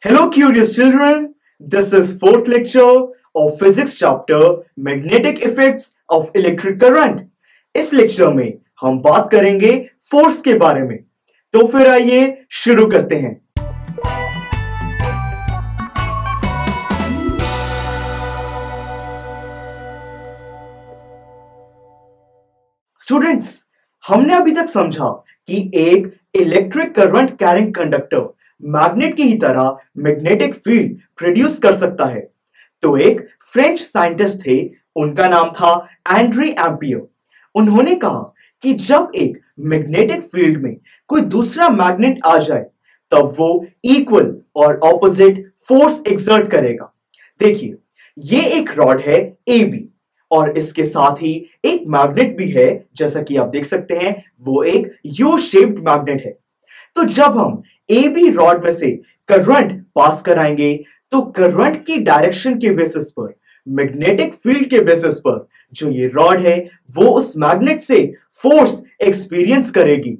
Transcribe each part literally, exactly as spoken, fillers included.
Hello, curious children. This is fourth lecture of physics chapter Magnetic Effects of Electric Current. इस lecture में हम बात करेंगे force के बारे में। तो फिर आइए शुरू करते हैं। स्टूडेंट्स, हमने अभी तक समझा कि एक electric current carrying conductor magnet की ही तरह मैग्नेटिक फील्ड प्रोड्यूस कर सकता है। तो एक फ्रेंच साइंटिस्ट थे, उनका नाम था एंड्री एम्पियर। उन्होंने कहा कि जब एक मैग्नेटिक फील्ड में कोई दूसरा मैग्नेट आ जाए तब वो इक्वल और ऑपोजिट फोर्स एक्सर्ट करेगा। देखिए, ये एक रॉड है ए बी और इसके साथ ही एक मैग्नेट भी है, जैसा कि आप देख सकते हैं वो एक यू शेप्ड मैग्नेट है। तो जब हम ए बी रॉड में से करंट पास कराएंगे तो करंट की डायरेक्शन के बेसिस पर, मैग्नेटिक फील्ड के बेसिस पर जो ये रॉड है वो उस मैग्नेट से फोर्स एक्सपीरियंस करेगी।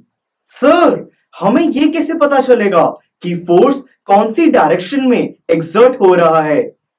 सर, हमें ये कैसे पता चलेगा कि फोर्स कौन सी डायरेक्शन में एक्सर्ट हो रहा है?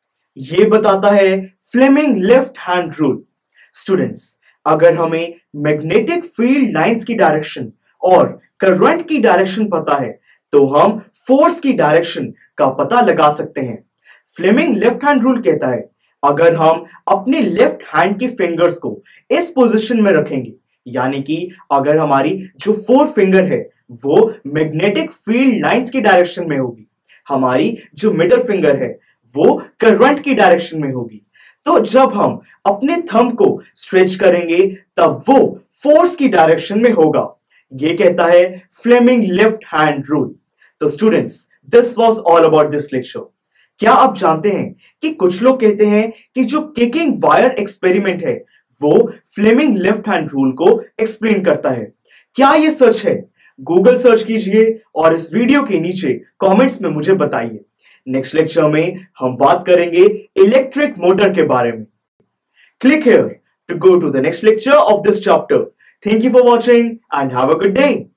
ये बताता है Fleming left hand rule. Students, अगर हमें मैग्नेटिक फील्ड लाइंस की डायरेक्शन और करंट की डायरेक्शन पता है तो हम फोर्स की डायरेक्शन का पता लगा सकते हैं। फ्लेमिंग लेफ्ट हैंड रूल कहता है अगर हम अपने लेफ्ट हैंड की फिंगर्स को इस पोजीशन में रखेंगे, यानी कि अगर हमारी जो फोर फिंगर है वो मैग्नेटिक फील्ड लाइंस की डायरेक्शन में होगी, हमारी जो मिडिल फिंगर है वो करंट की डायरेक्शन में होगी, तो जब हम अपने थंब को स्ट्रेच करेंगे तब वो फोर्स की डायरेक्शन में होगा। ये कहता है फ्लेमिंग लेफ्ट हैंड रूल। तो students, this was all about this lecture. क्या आप जानते हैं कि कुछ लोग कहते हैं कि जो किकिंग वायर एक्सपेरिमेंट है वो फ्लेमिंग लेफ्ट हैंड रूल को एक्सप्लेन करता है। क्या ये सच है? गूगल सर्च कीजिए और इस वीडियो के नीचे कमेंट्स में मुझे बताइए। नेक्स्ट लेक्चर में हम बात करेंगे इलेक्ट्रिक मोटर के बारे में। Click here to go to the next lecture of this chapter. Thank you for watching and have a good day.